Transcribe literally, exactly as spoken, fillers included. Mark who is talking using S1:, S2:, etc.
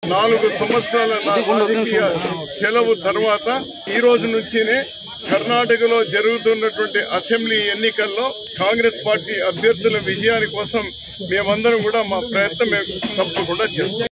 S1: నాలుగు సంవత్సరాల రాజకీయ సెలవు తర్వాత ఈ రోజు నుంచినే కర్ణాటకలో జరుగుతున్నటువంటి అసెంబ్లీ ఎన్నికల్లో కాంగ్రెస్ పార్టీ అభ్యర్థుల విజయాని కోసం మేమందరం కూడా మా ప్రయత్నం మేము తప్పకుండా చేస్తాం.